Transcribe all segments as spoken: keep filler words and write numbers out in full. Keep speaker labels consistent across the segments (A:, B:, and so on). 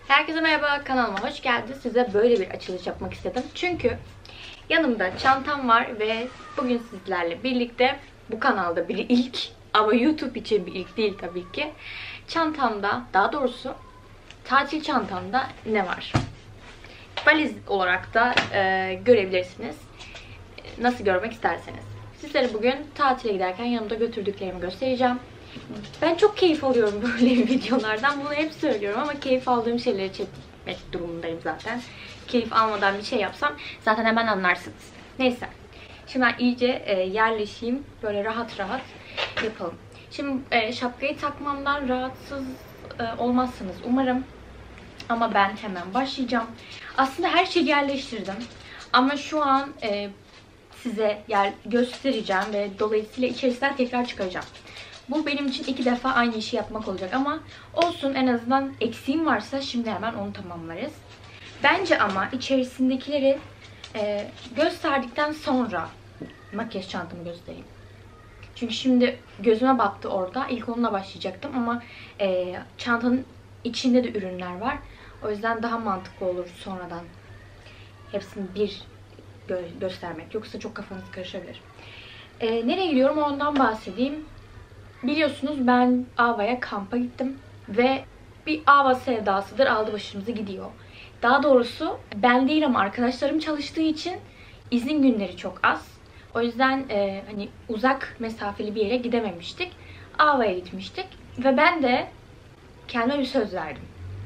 A: Herkese merhaba, kanalıma hoş geldiniz. Size böyle bir açılış yapmak istedim. Çünkü yanımda çantam var ve bugün sizlerle birlikte bu kanalda bir ilk ama YouTube için bir ilk değil tabii ki. Çantamda, daha doğrusu tatil çantamda ne var? Valiz olarak da e, görebilirsiniz. Nasıl görmek isterseniz. Sizlere bugün tatile giderken yanımda götürdüklerimi göstereceğim. Ben çok keyif alıyorum böyle videolardan. Bunu hep söylüyorum ama keyif aldığım şeyleri çekmek durumundayım zaten. Keyif almadan bir şey yapsam zaten hemen anlarsınız. Neyse. Şimdi ben iyice e, yerleşeyim. Böyle rahat rahat yapalım. Şimdi e, şapkayı takmamdan rahatsız e, olmazsınız umarım. Ama ben hemen başlayacağım. Aslında her şeyi yerleştirdim. Ama şu an e, size yer göstereceğim ve dolayısıyla içerisinden tekrar çıkaracağım. Bu benim için iki defa aynı işi yapmak olacak ama olsun, en azından eksiğim varsa şimdi hemen onu tamamlarız. Bence ama içerisindekileri e, gösterdikten sonra makyaj çantamı göstereyim. Çünkü şimdi gözüme battı orada. İlk onunla başlayacaktım ama e, çantanın içinde de ürünler var. O yüzden daha mantıklı olur sonradan hepsini bir gö göstermek. Yoksa çok kafanız karışabilir. E, nereye gidiyorum ondan bahsedeyim. Biliyorsunuz ben Ava'ya kampa gittim ve bir Ava sevdasıdır, aldı başımızı gidiyor. Daha doğrusu ben değil ama arkadaşlarım çalıştığı için izin günleri çok az. O yüzden e, hani uzak mesafeli bir yere gidememiştik. Ava'ya gitmiştik ve ben de kendime bir söz verdim.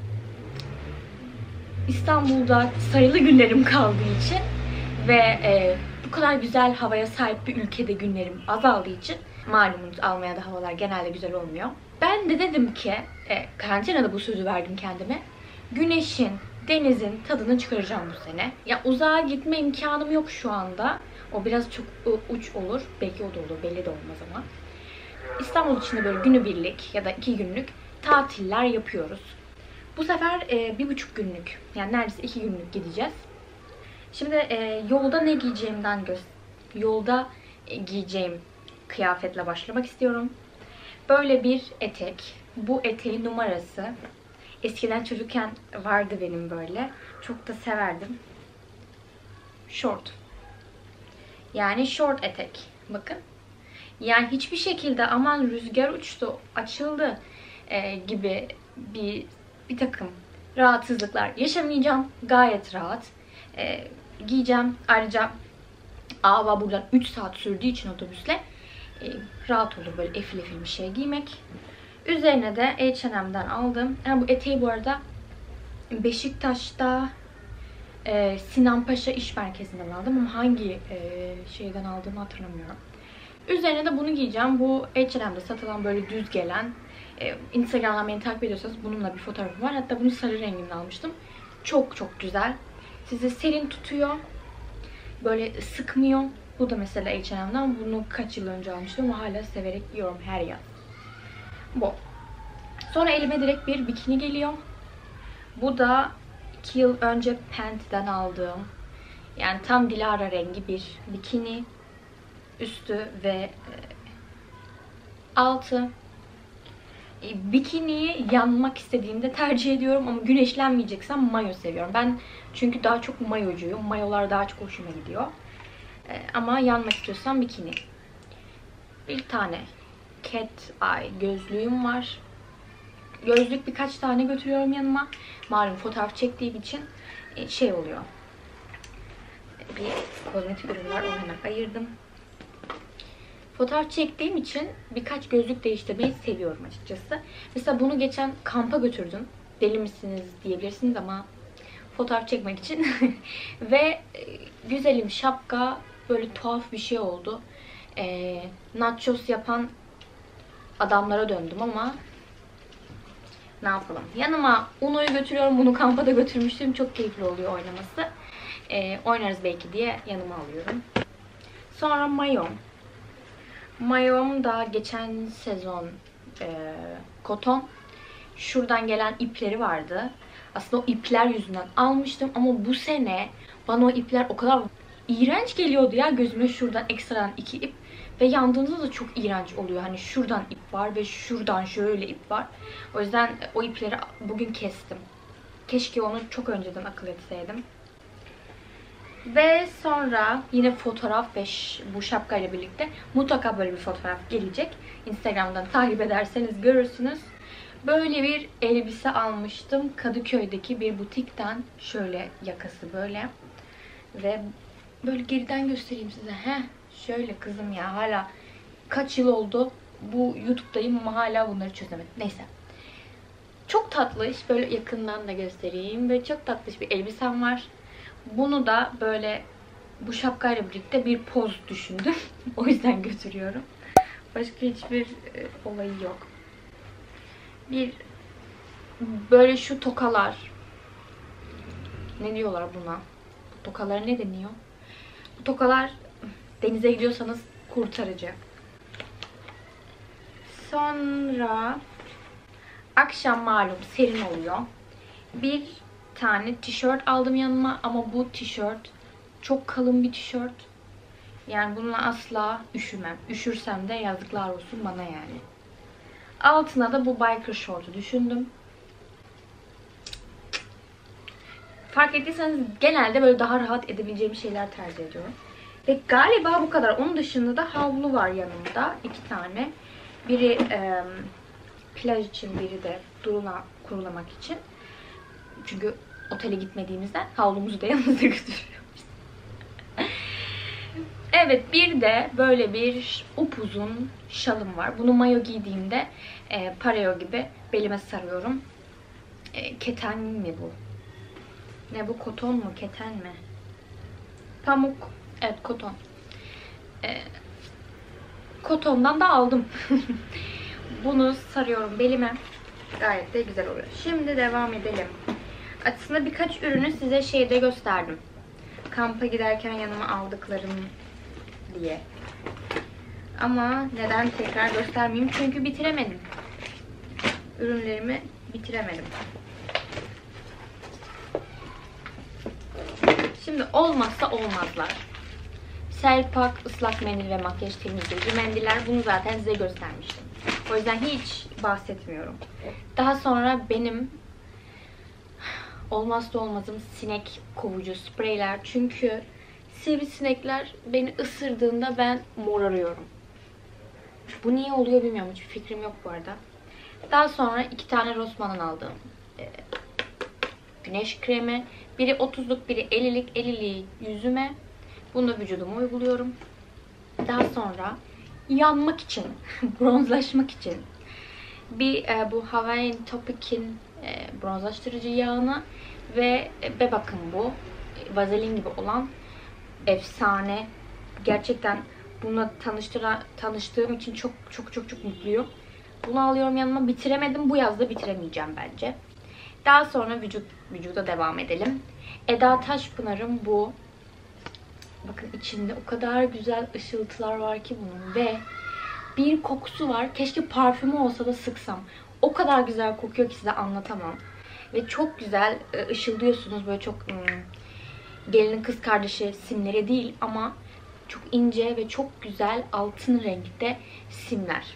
A: İstanbul'da sayılı günlerim kaldığı için ve e, bu kadar güzel havaya sahip bir ülkede günlerim azaldığı için, malumunuz Almanya'da havalar genelde güzel olmuyor. Ben de dedim ki, e, karantinada bu sözü verdim kendime. Güneşin, denizin tadını çıkaracağım bu sene. Ya uzağa gitme imkanım yok şu anda. O biraz çok uç olur. Belki o da olur, belli de olmaz ama. İstanbul içinde böyle günübirlik ya da iki günlük tatiller yapıyoruz. Bu sefer e, bir buçuk günlük, yani neredeyse iki günlük gideceğiz. Şimdi e, yolda ne giyeceğimden göz yolda e, giyeceğim kıyafetle başlamak istiyorum. Böyle bir etek. Bu eteğin numarası. Eskiden çocukken vardı benim böyle. Çok da severdim. Short. Yani short etek. Bakın. Yani hiçbir şekilde aman rüzgar uçtu, açıldı e, gibi bir bir takım rahatsızlıklar yaşamayacağım. Gayet rahat e, giyeceğim. Ayrıca Ava buradan üç saat sürdüğü için otobüsle e, rahat olur böyle efil efil bir şey giymek. Üzerine de H and M'den aldım. Yani bu eteği bu arada Beşiktaş'ta e, Sinan Paşa İş Merkezi'nden aldım ama hangi e, şeyden aldığımı hatırlamıyorum. Üzerine de bunu giyeceğim. Bu H and M'de satılan böyle düz gelen, e, Instagram'dan beni takip ediyorsanız bununla bir fotoğrafım var. Hatta bunu sarı renginde almıştım. Çok çok güzel. Sizi serin tutuyor. Böyle sıkmıyor. Bu da mesela H and M'den. Bunu kaç yıl önce almıştım ama hala severek giyiyorum her yaz. Bu. Sonra elime direkt bir bikini geliyor. Bu da iki yıl önce Pant'ten aldığım, yani tam Dilara rengi bir bikini. Üstü ve e, altı. E, bikiniyi yanmak istediğimde tercih ediyorum ama güneşlenmeyeceksem mayo seviyorum. Ben çünkü daha çok mayocuyum. Mayolar daha çok hoşuma gidiyor. E, ama yanmak istiyorsam bikini. Bir tane cat eye gözlüğüm var. Gözlük birkaç tane götürüyorum yanıma. Malum fotoğraf çektiğim için e, şey oluyor. Bir kozmetik ürün var, onu hemen ayırdım. Fotoğraf çektiğim için birkaç gözlük değiştirmeyi seviyorum açıkçası. Mesela bunu geçen kampa götürdüm. Deli misiniz diyebilirsiniz ama fotoğraf çekmek için. Ve güzelim şapka böyle tuhaf bir şey oldu. E, nachos yapan adamlara döndüm ama ne yapalım. Yanıma Uno'yu götürüyorum. Bunu kampa da götürmüştüm. Çok keyifli oluyor oynaması. E, oynarız belki diye yanıma alıyorum. Sonra mayom. Mayom da geçen sezon e, koton. Şuradan gelen ipleri vardı. Aslında o ipler yüzünden almıştım ama bu sene bana o ipler o kadar iğrenç geliyordu ya, gözüme şuradan ekstradan iki ip ve yandığında da çok iğrenç oluyor. Hani şuradan ip var ve şuradan şöyle ip var. O yüzden o ipleri bugün kestim. Keşke onu çok önceden akıl etseydim. Ve sonra yine fotoğraf ve bu şapkayla birlikte mutlaka böyle bir fotoğraf gelecek. Instagram'dan takip ederseniz görürsünüz. Böyle bir elbise almıştım Kadıköy'deki bir butikten. Şöyle yakası böyle. Ve böyle geriden göstereyim size. Heh, şöyle kızım ya, hala kaç yıl oldu bu YouTube'dayım ama hala bunları çözemedim. Neyse. Çok tatlış. Böyle yakından da göstereyim. Böyle çok tatlış bir elbisem var. Bunu da böyle bu şapkayla birlikte bir poz düşündüm. O yüzden götürüyorum. Başka hiçbir e, olayı yok. Bir böyle şu tokalar. Ne diyorlar buna? Bu tokalara ne deniyor? Bu tokalar denize gidiyorsanız kurtarıcı. Sonra akşam malum serin oluyor. Bir tane tişört aldım yanıma ama bu tişört çok kalın bir tişört. Yani bununla asla üşümem. Üşürsem de yazıklar olsun bana yani. Altına da bu biker short'u düşündüm. Fark ettiyseniz genelde böyle daha rahat edebileceğim şeyler tercih ediyorum. Ve galiba bu kadar. Onun dışında da havlu var yanımda. iki tane. Biri e, plaj için, biri de durula kurulamak için. Çünkü otele gitmediğimizden havlumuzu da yanımıza götürüyoruz. Evet, bir de böyle bir upuzun şalım var. Bunu mayo giydiğimde e, pareo gibi belime sarıyorum. E, keten mi bu? Ne bu, koton mu, keten mi? Pamuk. Evet, koton. E, kotondan da aldım. Bunu sarıyorum belime. Gayet de güzel oluyor. Şimdi devam edelim. Aslında birkaç ürünü size şeyde gösterdim. Kampa giderken yanıma aldıklarım diye. Ama neden tekrar göstermeyeyim? Çünkü bitiremedim. Ürünlerimi bitiremedim. Şimdi olmazsa olmazlar. Selpak ıslak mendil ve makyaj temizleyici mendiller. Bunu zaten size göstermiştim. O yüzden hiç bahsetmiyorum. Daha sonra benim olmazsa olmazım sinek kovucu spreyler. Çünkü sivrisinekler beni ısırdığında ben morarıyorum. Bu niye oluyor bilmiyorum. Hiçbir fikrim yok bu arada. Daha sonra iki tane Rossmann'ın aldığım e, güneş kremi. Biri otuzluk, biri ellilik. elliliği yüzüme. Bunu da vücuduma uyguluyorum. Daha sonra yanmak için, bronzlaşmak için bir e, bu Hawaiian Topic'in e, bronzlaştırıcı yağını ve e, bakın bu vazelin gibi olan efsane. Gerçekten bununla tanıştıra, tanıştığım için çok çok çok çok mutluyum. Bunu alıyorum yanıma. Bitiremedim. Bu yazda bitiremeyeceğim bence. Daha sonra vücut vücuda devam edelim. Eda Taşpınar'ın bu, bakın içinde o kadar güzel ışıltılar var ki bunun ve bir kokusu var. Keşke parfümü olsa da sıksam. O kadar güzel kokuyor ki size anlatamam. Ve çok güzel ışıldıyorsunuz. Böyle çok ım, gelinin kız kardeşi simleri değil ama çok ince ve çok güzel altın renkte simler.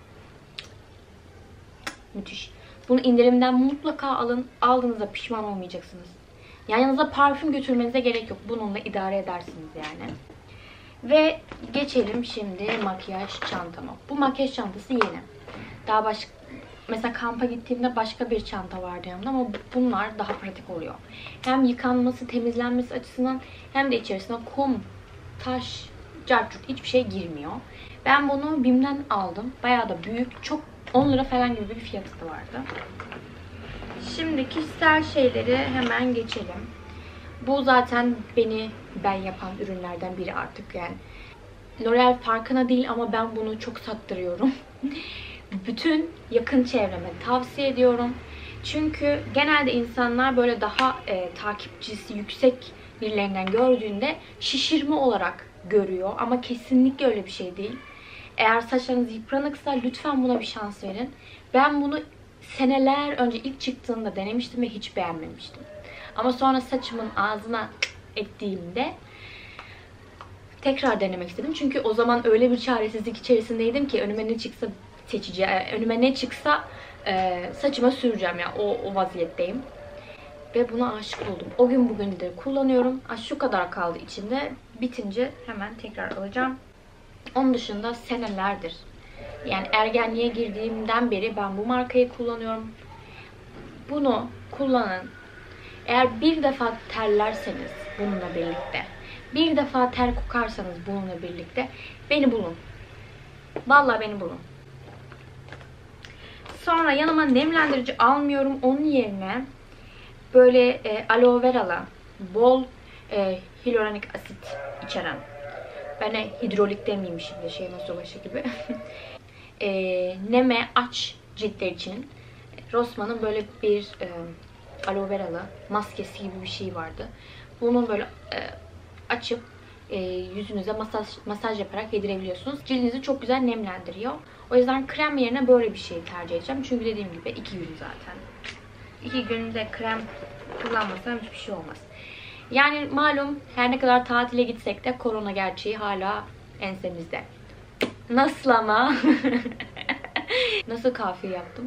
A: Müthiş. Bunu indirimden mutlaka alın. Aldığınızda pişman olmayacaksınız. Yani yanınıza parfüm götürmenize gerek yok. Bununla idare edersiniz yani. Ve geçelim şimdi makyaj çantama. Bu makyaj çantası yeni. Daha başka, mesela kampa gittiğimde başka bir çanta vardı yanımda ama bunlar daha pratik oluyor. Hem yıkanması, temizlenmesi açısından hem de içerisine kum, taş, carçurt hiçbir şey girmiyor. Ben bunu BİM'den aldım. Bayağı da büyük. Çok on lira falan gibi bir fiyatı da vardı. Şimdi kişisel şeyleri hemen geçelim. Bu zaten beni ben yapan ürünlerden biri artık yani. L'Oreal farkına değil ama ben bunu çok sattırıyorum. Bütün yakın çevreme tavsiye ediyorum. Çünkü genelde insanlar böyle daha e, takipçisi yüksek birilerinden gördüğünde şişirme olarak görüyor. Ama kesinlikle öyle bir şey değil. Eğer saçlarınız yıpranıksa lütfen buna bir şans verin. Ben bunu seneler önce ilk çıktığında denemiştim ve hiç beğenmemiştim. Ama sonra saçımın ağzına ettiğimde tekrar denemek istedim. Çünkü o zaman öyle bir çaresizlik içerisindeydim ki önüme ne çıksa seçeceğim. Önüme ne çıksa e, saçıma süreceğim ya. Yani. O, o vaziyetteyim. Ve buna aşık oldum. O gün bugündür kullanıyorum. Şu kadar kaldı içinde. Bitince hemen tekrar alacağım. Onun dışında senelerdir, yani ergenliğe girdiğimden beri ben bu markayı kullanıyorum. Bunu kullanın. Eğer bir defa terlerseniz bununla birlikte, bir defa ter kokarsanız bununla birlikte beni bulun. Vallahi beni bulun. Sonra yanıma nemlendirici almıyorum. Onun yerine böyle e, aloe veralı, bol e, hyaluronik asit içeren, ben de hidrolik demeyeyim şimdi, şey nasıl başı gibi. e, neme aç ciltler için Rossmann'ın böyle bir e, aloe veralı maskesi gibi bir şey vardı. Bunu böyle e, açıp e, yüzünüze masaj, masaj yaparak yedirebiliyorsunuz. Cildinizi çok güzel nemlendiriyor. O yüzden krem yerine böyle bir şey tercih edeceğim. Çünkü dediğim gibi iki gün zaten. iki günde krem kullanmasam hiçbir şey olmaz. Yani malum her ne kadar tatile gitsek de korona gerçeği hala ensemizde. Nasıl ama? Nasıl kafiye yaptım?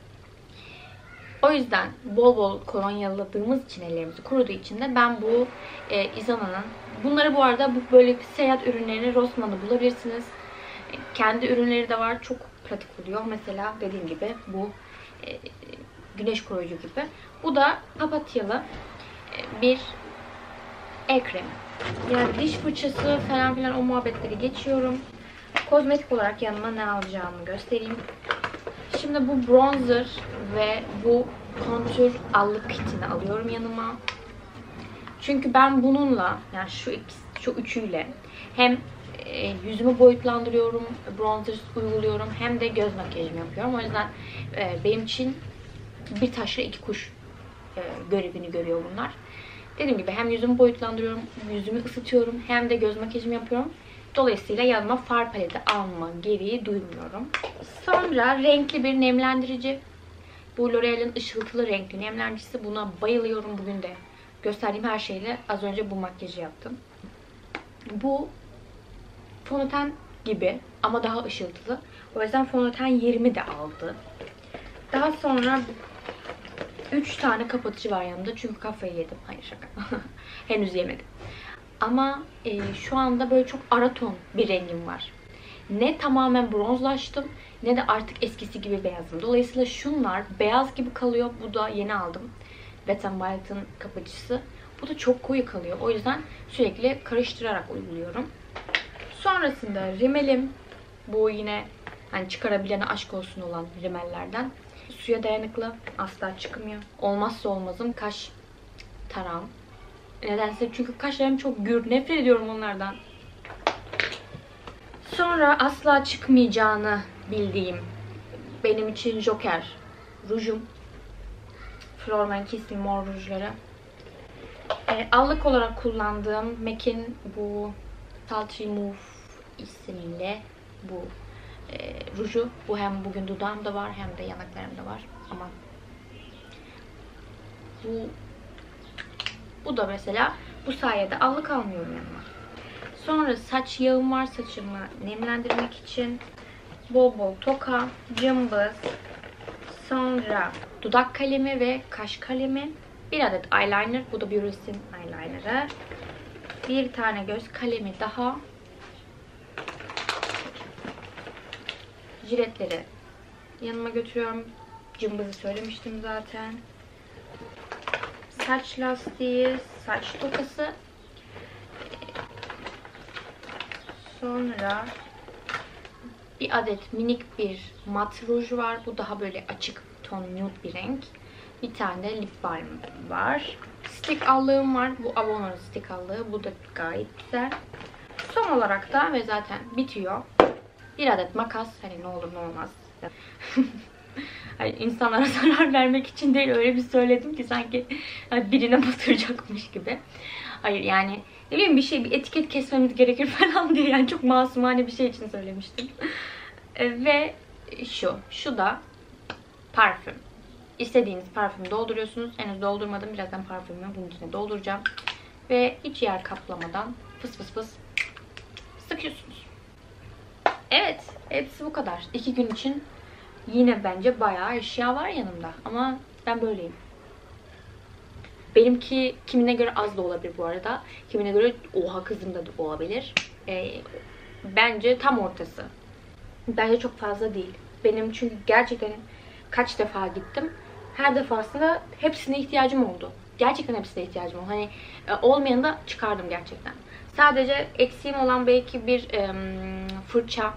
A: O yüzden bol bol kolonyaladığımız için, ellerimizi kuruduğu için de ben bu e, Izana'nın, bunları bu arada bu böyle seyahat ürünlerini Rossmann'da bulabilirsiniz. E, kendi ürünleri de var. Çok pratik oluyor. Mesela dediğim gibi bu e, güneş koruyucu gibi. Bu da papatyalı e, bir el kremi. Yani diş fırçası falan filan o muhabbetleri geçiyorum. Kozmetik olarak yanıma ne alacağımı göstereyim. Şimdi bu bronzer ve bu kontür allık kitini alıyorum yanıma. Çünkü ben bununla, yani şu ikisi, şu üçüyle hem e, yüzümü boyutlandırıyorum, bronzer uyguluyorum, hem de göz makyajımı yapıyorum. O yüzden e, benim için bir taşla iki kuş e, görevini görüyor bunlar. Dediğim gibi hem yüzümü boyutlandırıyorum, yüzümü ısıtıyorum, hem de göz makyajımı yapıyorum. Dolayısıyla yanıma far paleti alma gereği duymuyorum. Sonra renkli bir nemlendirici. Bu L'Oreal'in ışıltılı renkli nemlendiricisi. Buna bayılıyorum. Bugün de gösterdiğim her şeyle az önce bu makyajı yaptım. Bu fondöten gibi ama daha ışıltılı. O yüzden fondöten yerimi de aldı. Daha sonra üç tane kapatıcı var yanımda. Çünkü kafayı yedim. Hayır, şaka. Henüz yemedim. Ama e, şu anda böyle çok ara ton bir rengim var. Ne tamamen bronzlaştım ne de artık eskisi gibi beyazım. Dolayısıyla şunlar beyaz gibi kalıyor. Bu da yeni aldım. Wet n Wild'ın kapatıcısı. Bu da çok koyu kalıyor. O yüzden sürekli karıştırarak uyguluyorum. Sonrasında rimelim. Bu yine hani çıkarabilene aşk olsun olan rimellerden. Suya dayanıklı. Asla çıkmıyor. Olmazsa olmazım kaş tarağım. Nedense çünkü kaşlarım çok gür. Nefret ediyorum onlardan. Sonra asla çıkmayacağını bildiğim benim için Joker rujum. Florman Kissing mor rujları. E, allık olarak kullandığım M A C'in bu Sultry Move isimli bu e, ruju. Bu hem bugün dudağımda var hem de yanaklarımda var. Ama bu bu da mesela bu sayede allık almıyorum yanıma. Sonra saç yağım var saçımı nemlendirmek için. Bol bol toka, cımbız, sonra dudak kalemi ve kaş kalemi. Bir adet eyeliner. Bu da Beauty's'in eyeliner'ı. Bir tane göz kalemi daha. Jiletleri yanıma götürüyorum. Cımbızı söylemiştim zaten. Saç lastiği, saç tokası. Sonra bir adet minik bir mat ruj var. Bu daha böyle açık ton nude bir renk. Bir tane de lip balm var. Stick allığım var. Bu Avon'un stick allığı. Bu da gayet güzel. Son olarak da ve zaten bitiyor. Bir adet makas. Hani ne olur ne olmaz. Hani insanlara zarar vermek için değil, öyle bir söyledim ki sanki birine batıracakmış gibi. Hayır yani ne bileyim bir şey, bir etiket kesmemiz gerekir falan diye, yani çok masumane bir şey için söylemiştim. Ve şu, şu da parfüm. İstediğiniz parfümü dolduruyorsunuz. Henüz doldurmadım. Birazdan parfümümü bunun içine dolduracağım. Ve hiç yer kaplamadan fıs fıs fıs sıkıyorsunuz. Evet, hepsi bu kadar. İki gün için yine bence bayağı eşya var yanımda. Ama ben böyleyim. Benimki kimine göre az da olabilir bu arada. Kimine göre oha kızım da olabilir. Ee, bence tam ortası. Bence çok fazla değil. Benim çünkü gerçekten kaç defa gittim. Her defasında hepsine ihtiyacım oldu. Gerçekten hepsine ihtiyacım oldu. Hani e, olmayanı da çıkardım gerçekten. Sadece eksiğim olan belki bir e, fırça,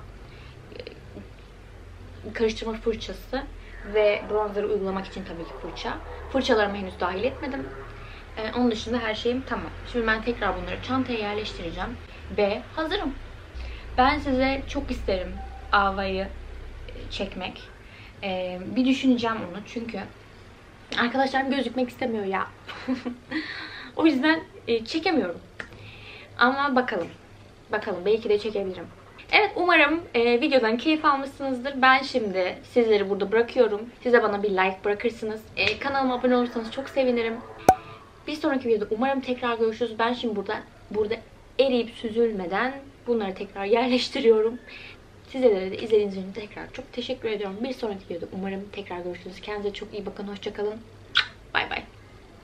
A: e, karıştırma fırçası ve bronzerı uygulamak için tabii ki fırça. Fırçalarımı henüz dahil etmedim. E, onun dışında her şeyim tamam. Şimdi ben tekrar bunları çantaya yerleştireceğim ve hazırım. Ben size çok isterim Ava'yı çekmek. Ee, bir düşüneceğim onu çünkü arkadaşlarım gözükmek istemiyor ya. O yüzden e, çekemiyorum. Ama bakalım. Bakalım belki de çekebilirim. Evet, umarım e, videodan keyif almışsınızdır. Ben şimdi sizleri burada bırakıyorum. Size bana bir like bırakırsınız. E, kanalıma abone olursanız çok sevinirim. Bir sonraki videoda umarım tekrar görüşürüz. Ben şimdi burada burada eriyip süzülmeden bunları tekrar yerleştiriyorum. Sizlere de izlediğiniz için tekrar çok teşekkür ediyorum. Bir sonraki videoda umarım tekrar görüşürüz. Kendinize çok iyi bakın. Hoşça kalın. Bay bay.